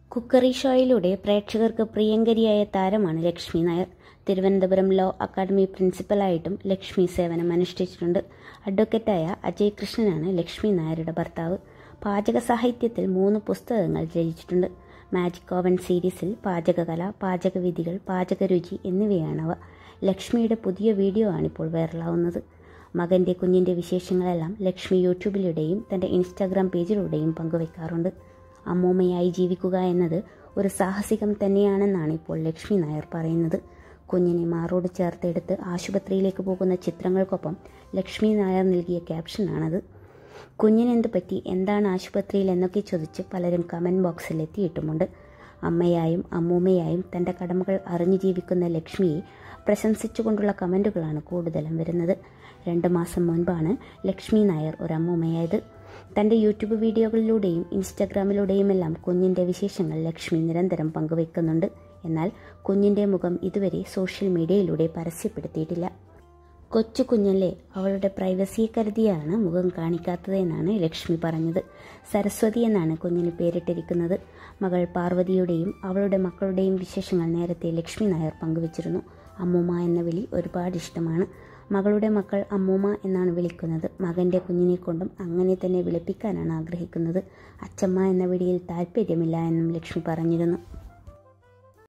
Cookery ഷോയിലൂടെ പ്രേക്ഷകർക്ക് പ്രിയങ്കരിയായ താരമാണ് ലക്ഷ്മി നായർ. തിരുവനന്തപുരം ലോ അക്കാദമി പ്രിൻസിപ്പലായിട്ടും ലക്ഷ്മി സേവനം അനുഷ്ഠിച്ചിട്ടുണ്ട്. അഡ്വക്കേറ്റായ അജയ് കൃഷ്ണനാണ് ലക്ഷ്മി നായരുടെ ഭർത്താവ്. പാചക സാഹിത്യത്തിൽ 3 പുസ്തകങ്ങൾ രചിച്ചിട്ടുണ്ട്. മാജിക് ഓവൻ സീരീസിൽ പാചകകല, പാചകവിധികൾ, പാചകരുചി എന്നിവയാണവ. ലക്ഷ്മിയുടെ പുതിയ വീഡിയോ ആണിപ്പോൾ വൈറലാവുന്നത്. മകൻ്റെ കുഞ്ഞിൻ്റെ വിശേഷങ്ങളെല്ലാം ലക്ഷ്മി യൂട്യൂബിലൂടെയും തൻ്റെ ഇൻസ്റ്റാഗ്രാം പേജിലൂടെയും പങ്കുവയ്ക്കാറുണ്ട്. അമ്മൂമ്മയായി ജീവിക്കുക എന്നത് ഒരു സാഹസികം തന്നെയാണെന്നാണ് ഇപ്പോൾ ലക്ഷ്മി നായർ പറയുന്നത്. കുഞ്ഞിനെ മാറോട് ചേർത്തെടുത്ത് ആശുപത്രിയിലേക്ക് പോകുന്ന ചിത്രങ്ങൾക്കൊപ്പം ലക്ഷ്മി നായർ നൽകിയ ക്യാപ്ഷനാണത്. കുഞ്ഞിനെന്ത് പറ്റി, എന്താണ് ആശുപത്രിയിൽ എന്നൊക്കെ ചോദിച്ച് പലരും കമൻറ്റ് ബോക്സിൽ എത്തിയിട്ടുമുണ്ട്. അമ്മയായും അമ്മൂമ്മയായും തൻ്റെ കടമകൾ അറിഞ്ഞു ജീവിക്കുന്ന ലക്ഷ്മിയെ പ്രശംസിച്ചുകൊണ്ടുള്ള കമൻറ്റുകളാണ് കൂടുതലും വരുന്നത്. 2 മാസം മുൻപാണ് ലക്ഷ്മി നായർ ഒരമ്മൂമ്മയായത്. തൻ്റെ യൂട്യൂബ് വീഡിയോകളിലൂടെയും ഇൻസ്റ്റഗ്രാമിലൂടെയുമെല്ലാം കുഞ്ഞിൻ്റെ വിശേഷങ്ങൾ ലക്ഷ്മി നിരന്തരം പങ്കുവയ്ക്കുന്നുണ്ട്. എന്നാൽ കുഞ്ഞിൻ്റെ മുഖം ഇതുവരെ സോഷ്യൽ മീഡിയയിലൂടെ പരസ്യപ്പെടുത്തിയിട്ടില്ല. കൊച്ചു കുഞ്ഞല്ലേ, അവളുടെ പ്രൈവസിയെ കരുതിയാണ് മുഖം കാണിക്കാത്തതെന്നാണ് ലക്ഷ്മി പറഞ്ഞത്. സരസ്വതി എന്നാണ് കുഞ്ഞിന് പേരിട്ടിരിക്കുന്നത്. മകൾ പാർവതിയുടെയും അവളുടെ മക്കളുടെയും വിശേഷങ്ങൾ നേരത്തെ ലക്ഷ്മി നായർ പങ്കുവച്ചിരുന്നു. അമ്മൂമ്മ എന്ന വിളി ഒരുപാട് ഇഷ്ടമാണ്. മകളുടെ മക്കൾ അമ്മൂമ്മ എന്നാണ് വിളിക്കുന്നത്. മകൻ്റെ കുഞ്ഞിനെ കൊണ്ടും അങ്ങനെ തന്നെ വിളിപ്പിക്കാനാണ് ആഗ്രഹിക്കുന്നത്. അച്ചമ്മ എന്ന വിളിയിൽ താല്പര്യമില്ല എന്നും ലക്ഷ്മി പറഞ്ഞിരുന്നു.